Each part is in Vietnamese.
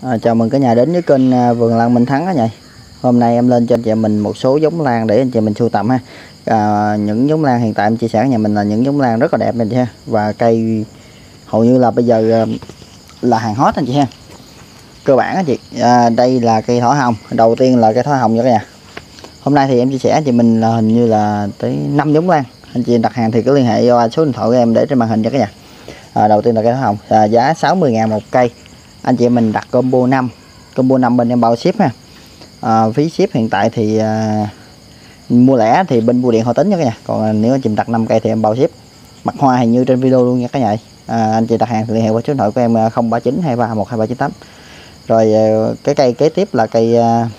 Chào mừng cả nhà đến với kênh Vườn Lan Minh Thắng cả nhà. Hôm nay em lên cho anh chị mình một số giống lan để anh chị mình sưu tầm ha. Những giống lan hiện tại em chia sẻ nhà mình là những giống lan rất là đẹp anh chị ha, và cây hầu như là bây giờ là hàng hot anh chị ha. Cơ bản anh chị, đây là cây thỏ hồng. Đầu tiên là cây thỏ hồng nha cả nhà. Hôm nay thì em chia sẻ anh chị mình là hình như là tới 5 giống lan. Anh chị đặt hàng thì cứ liên hệ qua số điện thoại của em để trên màn hình cho cả nhà. Đầu tiên là cây thỏ hồng, giá 60.000 một cây. Anh chị mình đặt combo 5 bên em bao ship ha. Phí ship hiện tại thì mua lẻ thì bên bưu điện họ tính nha cả nhà, còn nếu anh chị đặt 5 cây thì em bao ship. Mặt hoa hình như trên video luôn nha cả nhà. Anh chị đặt hàng thì liên hệ qua số điện thoại của em 039 231 2398. Rồi cái cây kế tiếp là cây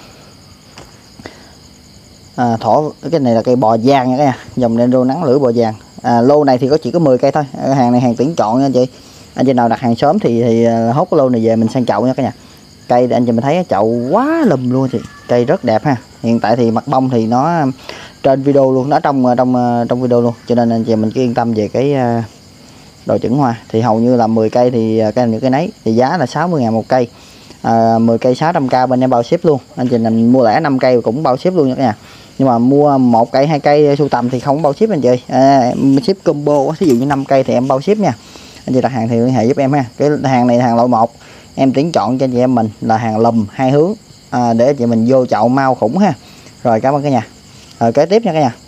cái này là cây bò vàng nha cả nhà, dòng Nero nắng lửa bò vàng. Lô này thì chỉ có 10 cây thôi, hàng này hàng tuyển chọn nha anh chị. Anh chị nào đặt hàng sớm thì hốt cái lô này về mình sang chậu nha cả nhà. Cây anh chị mình thấy chậu quá lùm luôn chị, cây rất đẹp ha. Hiện tại thì mặt bông thì nó trên video luôn, nó trong video luôn, cho nên anh chị mình cứ yên tâm về cái đồ chững hoa. Thì hầu như là 10 cây thì những cây nấy thì giá là 60.000 một cây. 10 cây 600k bên em bao ship luôn. Anh chị mình mua lẻ 5 cây cũng bao ship luôn nha cả nhà. Nhưng mà mua 1 cây 2 cây sưu tầm thì không bao ship anh chị. Ship combo, ví dụ như 5 cây thì em bao ship nha. Anh chị đặt hàng thì liên hệ giúp em ha. Cái hàng này là hàng loại 1, em tuyển chọn cho anh chị em mình là hàng lùm 2 hướng, để chị mình vô chậu mau khủng ha. Rồi cảm ơn cả nhà. Kế tiếp nha cả nhà.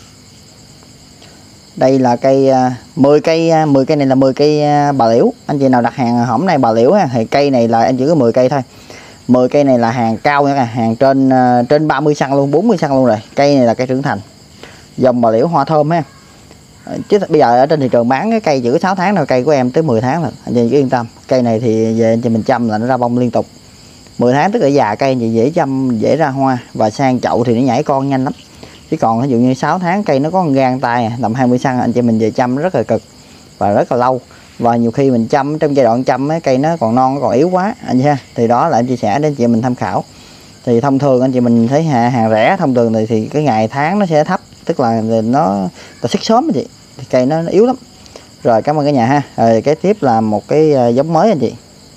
Đây là cây 10 cây này là 10 cây bà liễu. Anh chị nào đặt hàng hổm nay bà liễu ha, thì cây này là anh chỉ có 10 cây thôi. 10 cây này là hàng cao nha cả nhà, hàng trên 30 cm luôn, 40 cm luôn rồi. Cây này là cây trưởng thành, dòng bà liễu hoa thơm ha. Chứ bây giờ ở trên thị trường bán cái cây chỉ có 6 tháng thôi, cây của em tới 10 tháng rồi. Anh chị cứ yên tâm, cây này thì về anh chị mình chăm là nó ra bông liên tục. 10 tháng tức là già cây anh chị dễ chăm, dễ ra hoa, và sang chậu thì nó nhảy con nhanh lắm. Chứ còn ví dụ như 6 tháng cây nó có một gang tay tầm 20 cm, anh chị mình về chăm rất là cực và rất là lâu. Và nhiều khi mình chăm trong giai đoạn chăm cây nó còn non, nó còn yếu quá anh chị ha. Thì đó là anh chia sẻ đến anh chị mình tham khảo. Thì thông thường anh chị mình thấy hàng rẻ thông thường thì cái ngày tháng nó sẽ thấp, tức là nó xích sớm anh chị, thì cây nó yếu lắm. Rồi cảm ơn cả nhà ha. Rồi kế tiếp là một cái giống mới anh chị.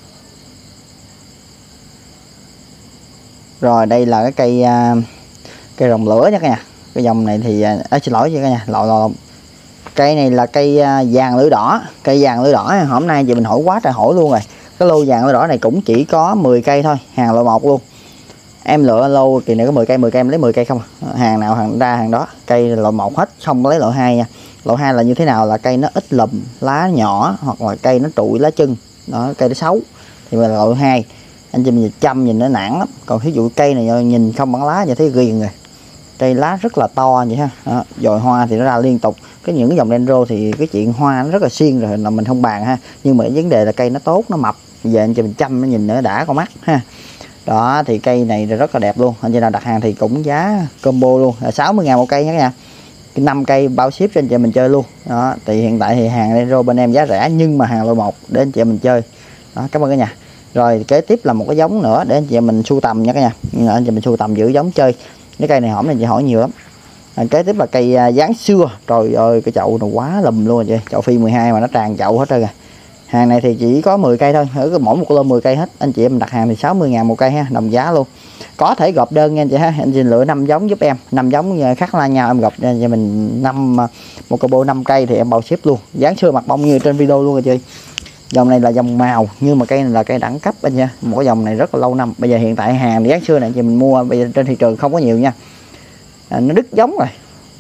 Rồi đây là cái cây rồng lửa nha cả nhà. Cái dòng này thì xin lỗi nha cả nhà, lộn. Cây này là cây vàng lưỡi đỏ. Cây vàng lưỡi đỏ hôm nay chị mình hỏi quá trời hỏi luôn rồi. Cái lô vàng lưỡi đỏ này cũng chỉ có 10 cây thôi, hàng loại 1 luôn. Em lựa lô kỳ này có 10 cây em lấy 10 cây không. Hàng nào hàng ra hàng đó. Cây loại 1 hết, không có lấy loại 2 nha. Loại 2 là như thế nào, là cây nó ít lùm, lá nhỏ, hoặc là cây nó trụi lá chân đó, cây nó xấu thì là loại 2. Anh chị mình chăm nhìn nó nản lắm. Còn ví dụ cây này nhìn không bằng lá vậy thấy ghiền rồi, cây lá rất là to vậy ha. Dồi hoa thì nó ra liên tục. Những dòng Nero thì cái chuyện hoa nó rất là xiên rồi là mình không bàn ha, nhưng mà vấn đề là cây nó tốt, nó mập, về anh chị mình chăm nó nhìn nó đã con mắt ha. Đó thì cây này rất là đẹp luôn. Anh chị nào đặt hàng thì cũng giá combo luôn là 60.000 một cây nha cả nhà. 5 cây bao ship cho anh chị mình chơi luôn. Đó thì hiện tại thì hàng Nero bên em giá rẻ nhưng mà hàng loại 1 để anh chị mình chơi. Đó, cảm ơn cả nhà. Rồi kế tiếp là một cái giống nữa để anh chị mình sưu tầm nha cả nhà. Anh chị mình sưu tầm giữ giống chơi. Cái cây này hổm này chị hỏi nhiều lắm. Kế tiếp là cây dáng xưa. Trời ơi cái chậu nó quá lùm luôn chị. Chậu phi 12 mà nó tràn chậu hết trơn rồi. Hàng này thì chỉ có 10 cây thôi, mỗi một lô 10 cây hết. Anh chị em đặt hàng thì 60.000 một cây ha, đồng giá luôn. Có thể gộp đơn nha anh chị ha. Anh chị lựa 5 giống giúp em, 5 giống khác la nhau em gộp cho mình một combo 5 cây thì em bao ship luôn. Dáng xưa mặt bông như trên video luôn rồi chị. Dòng này là dòng màu, nhưng mà cây này là cây đẳng cấp anh nha. Một cái dòng này rất là lâu năm. Bây giờ hiện tại hàng dáng xưa này chị mình mua bây giờ trên thị trường không có nhiều nha. Nó đứt giống rồi,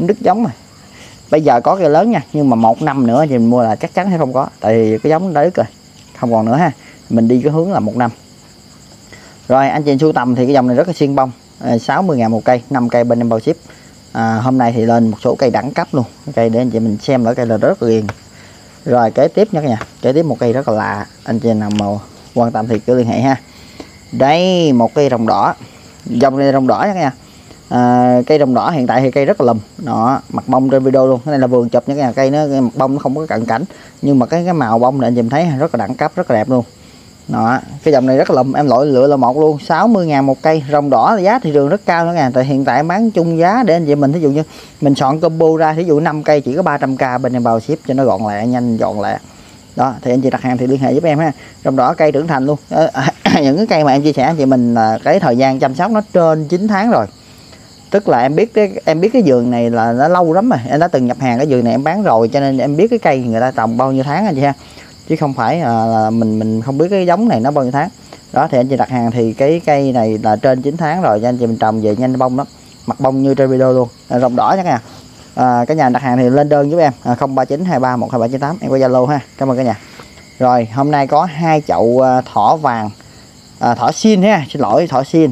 Bây giờ có cây lớn nha, nhưng mà 1 năm nữa thì mình mua là chắc chắn sẽ không có, tại vì cái giống đã đứt rồi, không còn nữa ha. Mình đi cái hướng là 1 năm. Rồi anh chị sưu tầm thì cái dòng này rất là xuyên bông, 60.000 một cây, 5 cây bên em bao ship. Hôm nay thì lên một số cây đẳng cấp luôn, cây để anh chị mình xem là cây là rất là ghiền. Rồi kế tiếp nha cả nhà, kế tiếp một cây rất là lạ, anh chị nào mà quan tâm thì cứ liên hệ ha. Đây một cây rồng đỏ, dòng này rồng đỏ nha cả nhà. Cây rồng đỏ hiện tại thì cây rất là lùm đó, mặt bông trên video luôn. Cái này là vườn chụp nha cả nhà, cây nó mặt bông nó không có cận cảnh, nhưng mà cái màu bông này anh chị thấy rất là đẳng cấp, rất là đẹp luôn đó. Cái dòng này rất là lùm, em lựa là 1 luôn, 60.000 một cây. Rồng đỏ là giá thị trường rất cao nữa nha, tại hiện tại em bán chung giá để anh chị mình, ví dụ như mình soạn combo ra, ví dụ 5 cây chỉ có 300k bên em bao ship cho nó gọn lẹ, nhanh gọn lẹ. Đó thì anh chị đặt hàng thì liên hệ giúp em ha. Rồng đỏ cây trưởng thành luôn. Những cái cây mà em chia sẻ anh chị mình là cái thời gian chăm sóc nó trên 9 tháng rồi. Tức là em biết cái vườn này là nó lâu lắm rồi, em đã từng nhập hàng cái vườn này em bán rồi, cho nên em biết cái cây người ta trồng bao nhiêu tháng anh chị ha, chứ không phải là mình không biết cái giống này nó bao nhiêu tháng. Đó thì anh chị đặt hàng thì cái cây này là trên 9 tháng rồi, cho anh chị mình trồng về nhanh bông lắm, mặt bông như trên video luôn. Rồng đỏ chắc nha. Cả nhà đặt hàng thì lên đơn giúp em 0392312798, em có Zalo ha. Cảm ơn cả nhà. Rồi hôm nay có 2 chậu thỏ vàng, thỏ xin ha, xin lỗi, thỏ xin.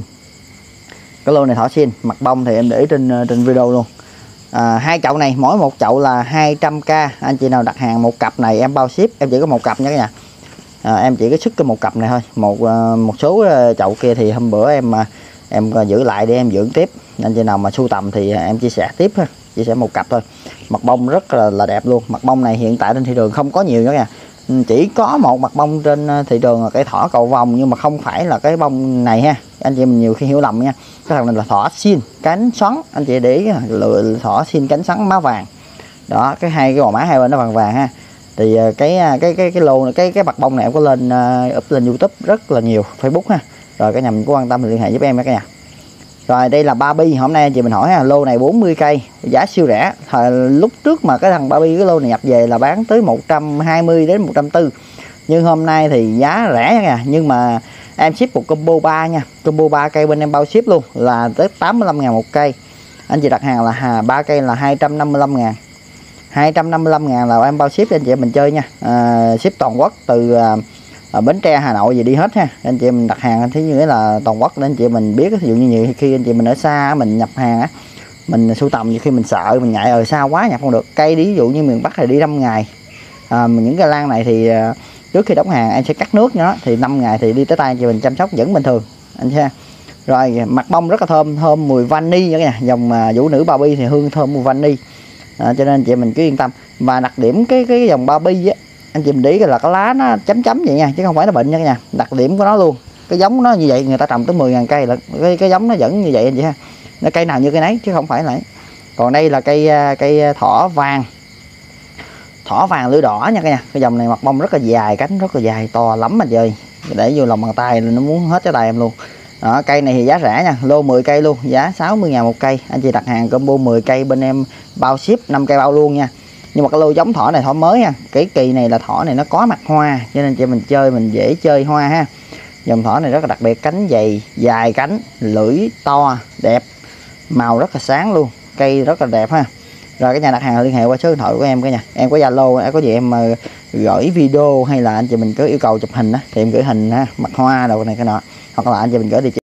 Cái lô này thỏ xin, mặt bông thì em để trên video luôn. 2 chậu này mỗi một chậu là 200k. Anh chị nào đặt hàng một cặp này em bao ship, em chỉ có một cặp nha cả nhà. Em chỉ có xuất cái một cặp này thôi. Một số chậu kia thì hôm bữa em giữ lại để em dưỡng tiếp. Anh chị nào mà sưu tầm thì em chia sẻ tiếp ha, chia sẻ một cặp thôi. Mặt bông rất là đẹp luôn. Mặt bông này hiện tại trên thị trường không có nhiều nữa nha. Chỉ có một mặt bông trên thị trường là cái thỏ cầu vồng, nhưng mà không phải là cái bông này ha. Anh chị mình nhiều khi hiểu lầm nha. Cái thằng này là thỏ xin cánh xoắn, anh chị để ý lựa thỏ xin cánh xoắn má vàng. Đó, cái hai cái gò má hai bên nó vàng vàng ha. Thì cái lô này, cái mặt bông này em có lên up lên YouTube rất là nhiều, Facebook ha. Rồi cả nhà mình có quan tâm thì liên hệ giúp em cả nhà. Rồi đây là Barbie, hôm nay anh chị mình hỏi ha, lô này 40 cây, giá siêu rẻ. Lúc trước mà cái thằng Barbie cái lô này nhập về là bán tới 120 đến 140. Nhưng hôm nay thì giá rẻ nha, nhưng mà em ship một combo 3 nha. Combo 3 cây bên em bao ship luôn là tới 85.000 một cây. Anh chị đặt hàng là 3 cây là 255.000. 255.000 là em bao ship cho anh chị mình chơi nha. Ship toàn quốc từ Bến Tre, Hà Nội gì đi hết ha. Anh chị mình đặt hàng thế như là toàn quốc để anh chị mình biết. Ví dụ như khi anh chị mình ở xa mình nhập hàng á, mình sưu tầm nhiều khi mình sợ mình ngại ở xa quá nhập không được. Cây ví dụ như miền Bắc thì đi 5 ngày. Những cây lan này thì trước khi đóng hàng em sẽ cắt nước nó, thì 5 ngày thì đi tới tay anh chị mình chăm sóc vẫn bình thường anh xem. Rồi mặt bông rất là thơm mùi vani nữa nha. Dòng vũ nữ Barbie thì hương thơm mùi vani. Cho nên anh chị mình cứ yên tâm. Và đặc điểm cái dòng Barbie á, anh chị mình để ý là cái lá nó chấm vậy nha, chứ không phải nó bệnh nha cả nhà. Đặc điểm của nó luôn, cái giống nó như vậy, người ta trồng tới 10.000 cây là cái giống nó vẫn như vậy anh chị ha. Nó cây nào như cây nấy chứ không phải lại. Còn đây là cây thỏ vàng lưỡi đỏ nha cả nhà. Cái dòng này mặt bông rất là dài, cánh rất là dài to lắm mà trời, để vô lòng bàn tay là nó muốn hết cái tay em luôn. Đó, cây này thì giá rẻ nha, lô 10 cây luôn, giá 60.000 một cây. Anh chị đặt hàng combo 10 cây bên em bao ship 5 cây bao luôn nha. Nhưng mà cái lô giống thỏ này thỏ mới nha. Cái kỳ này là thỏ này nó có mặt hoa, cho nên chị mình chơi mình dễ chơi hoa ha. Dòng thỏ này rất là đặc biệt, cánh dày, dài cánh, lưỡi to, đẹp, màu rất là sáng luôn, cây rất là đẹp ha. Rồi cái nhà đặt hàng liên hệ qua số điện thoại của em cả nhà. Em có Zalo, có gì em gửi video hay là anh chị mình có yêu cầu chụp hình á thì em gửi hình ha, mặt hoa đồ này cái nọ, hoặc là anh chị mình gửi địa chỉ